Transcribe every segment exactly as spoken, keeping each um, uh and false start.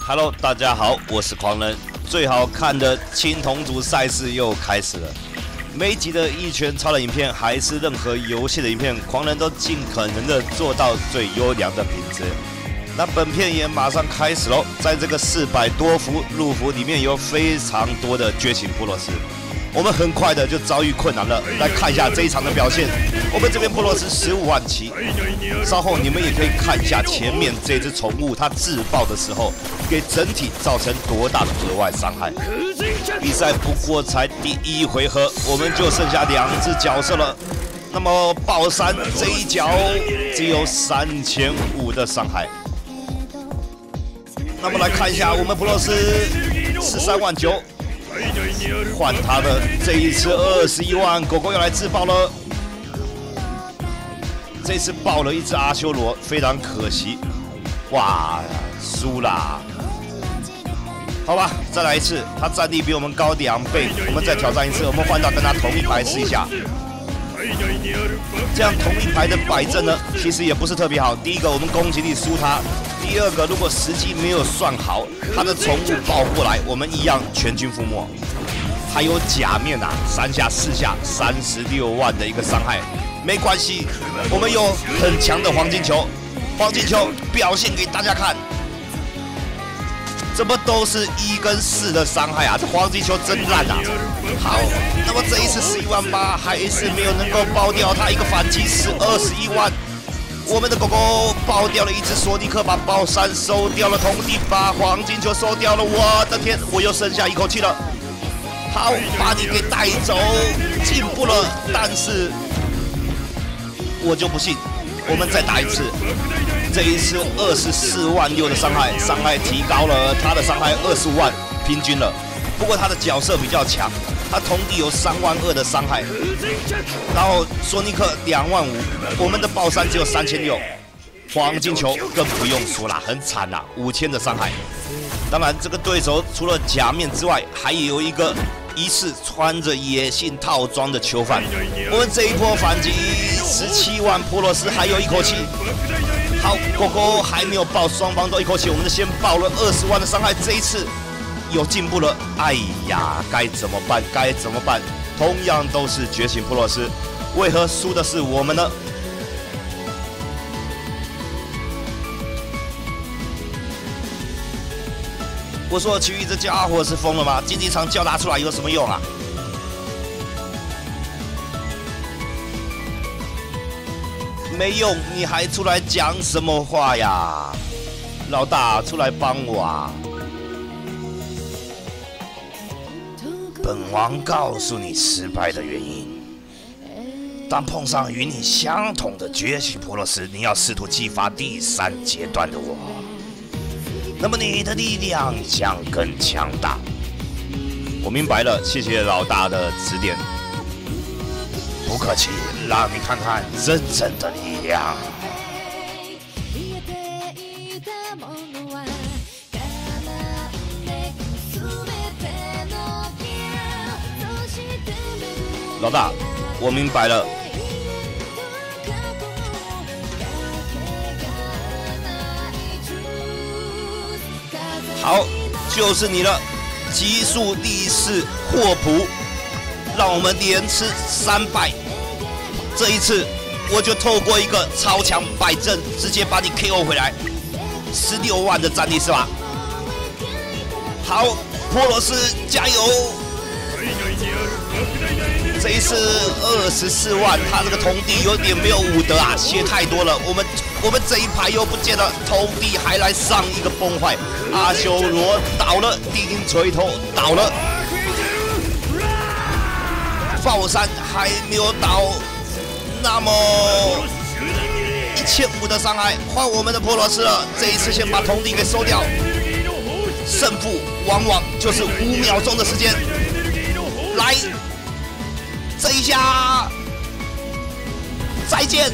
Hello， 大家好，我是狂人。最好看的青铜组赛事又开始了。每一集的一拳超人影片，还是任何游戏的影片，狂人都尽可能的做到最优良的品质。那本片也马上开始喽。在这个四百多幅路幅里面，有非常多的觉醒部落斯。我们很快的就遭遇困难了。来看一下这一场的表现。我们这边部落斯十五万骑，稍后你们也可以看一下前面这只宠物它自爆的时候，给整体造成多大的额外伤害。比赛不过才第一回合，我们就剩下两只角色了。那么爆山这一脚只有三千五的伤害。那么来看一下我们布洛斯十三万九。换他的这一次二十一万，狗狗要来自爆了。这次爆了一只阿修罗，非常可惜。哇，输啦！好吧，再来一次。他战力比我们高两倍，我们再挑战一次。我们换到跟他同一排试一下。这样同一排的摆阵呢，其实也不是特别好。第一个，我们攻击力输他。第二个，如果时机没有算好，他的宠物爆过来，我们一样全军覆没。还有假面啊，三下四下，三十六万的一个伤害，没关系，我们有很强的黄金球，黄金球表现给大家看。怎么都是一跟四的伤害啊？这黄金球真烂啊！好，那么这一次十一万八还是没有能够爆掉他一个反击，是二十一万。我们的狗狗爆掉了一只索尼克，把爆山收掉了，铜地把黄金球收掉了。我的天，我又剩下一口气了。好，把你给带走，进步了，但是我就不信。我们再打一次，这一次二十四万六的伤害，伤害提高了，他的伤害二十五万平均了。不过他的角色比较强，他铜地有三万二的伤害，然后索尼克两万五，我们的爆山只有三千六，黄金球更不用说啦，很惨啦，五千的伤害。当然，这个对手除了假面之外，还有一个疑似穿着野性套装的囚犯。我们这一波反击十七万波罗斯还有一口气。好，狗狗还没有爆，双方都一口气，我们先爆了二十万的伤害，这一次有进步了。哎呀，该怎么办？该怎么办？同样都是觉醒波罗斯，为何输的是我们呢？我说奇遇这家伙是疯了吗？竞技场叫他出来有什么用啊？没用，你还出来讲什么话呀？老大，出来帮我啊！本王告诉你失败的原因。当碰上与你相同的觉醒波罗斯，你要试图激发第三阶段的我。那么你的力量将更强大。我明白了，谢谢老大的指点。不客气，让你看看真正的力量。老大，我明白了。好，就是你了，极速力士霍普，让我们连吃三败。这一次，我就透过一个超强摆阵，直接把你 K O 回来。十六万的战力是吧？好，波罗斯加油！这一次二十四万，他这个铜地有点没有武德啊，血太多了。我们我们这一排又不见了，铜地还来上一个崩坏。阿修罗倒了，钉锤头倒了，爆山还没有倒，那么一千五的伤害换我们的波罗斯了。这一次先把铜地给收掉，胜负往往就是五秒钟的时间。来，这一下，再见。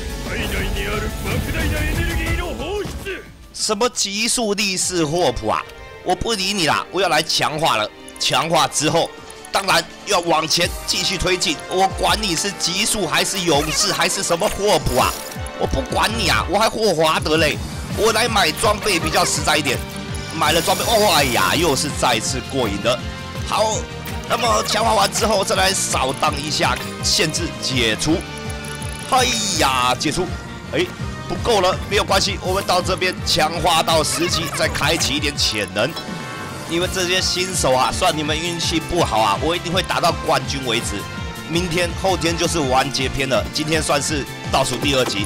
什么极速力士霍普啊！我不理你啦，我要来强化了。强化之后，当然要往前继续推进。我管你是极速还是勇士还是什么霍普啊！我不管你啊，我还霍华德嘞。我来买装备比较实在一点。 买了装备，哦哎呀，又是再次过瘾的。好，那么强化完之后，再来扫荡一下限制解除。哎呀，解除，哎，不够了，没有关系，我们到这边强化到十级，再开启一点潜能。你们这些新手啊，算你们运气不好啊，我一定会打到冠军为止。明天、后天就是完结篇了，今天算是倒数第二集。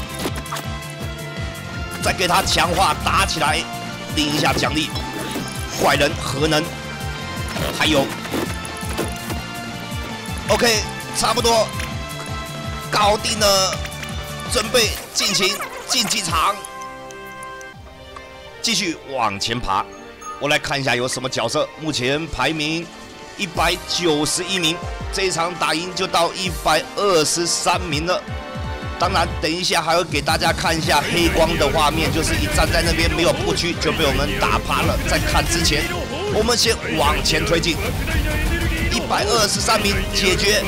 再给他强化打起来，领一下奖励。怪人核能，还有 ，OK， 差不多搞定了，准备进行竞技场，继续往前爬。我来看一下有什么角色，目前排名一百九十一名，这一场打赢就到一百二十三名了。当然，等一下还会给大家看一下黑光的画面，就是一站在那边没有布局就被我们打趴了。在看之前，我们先往前推进，一百二十三名解决，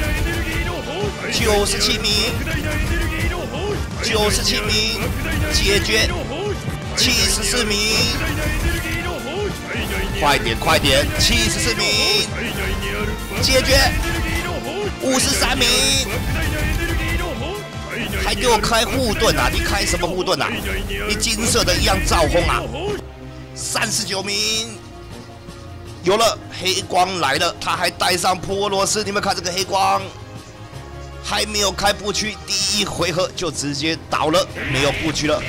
九十七名，九十七名解决，七十四名，快点快点，七十四名解决，五十三名。还给我开护盾啊！你开什么护盾啊？你金色的一样照轰啊！三十九名，有了黑光来了，他还带上波罗斯，你们看这个黑光，还没有开布区，第一回合就直接倒了，没有布区了。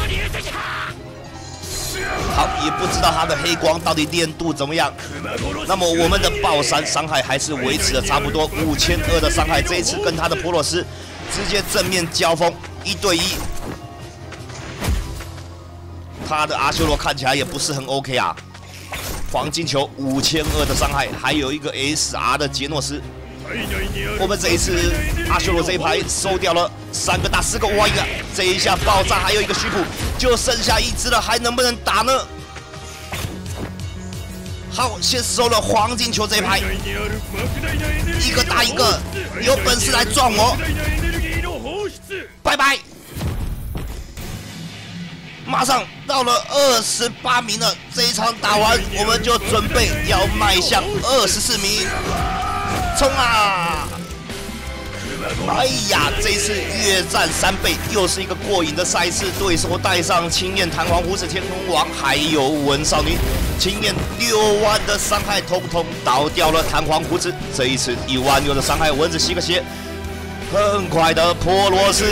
好，也不知道他的黑光到底练度怎么样。那么我们的爆山伤害还是维持了差不多五千二的伤害，这一次跟他的波罗斯直接正面交锋，一对一。他的阿修罗看起来也不是很 OK 啊。黄金球五千二的伤害，还有一个 S R 的杰诺斯。我们这一次阿修罗这一排收掉了三个大四个，哇呀！这一下爆炸，还有一个虚普，就剩下一只了，还能不能打呢？好，先收了黄金球这一排，一个打一个，有本事来撞我！拜拜！马上到了二十八名了，这一场打完，我们就准备要迈向二十四名，冲啊！哎呀，这次越战三倍，又是一个过瘾的赛事。对手带上青焰弹簧胡子天空王，还有文少女。青焰六万的伤害，统统倒掉了弹簧胡子。这一次一万六的伤害，蚊子吸个血。很快的破罗斯，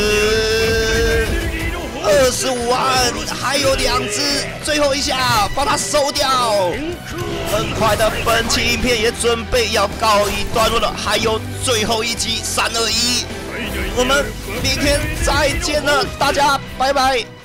二十五万，还有两只，最后一下把它收掉。很快的，本期影片也准备要告一段落了，还有最后一集三二一，我们明天再见了，大家拜拜。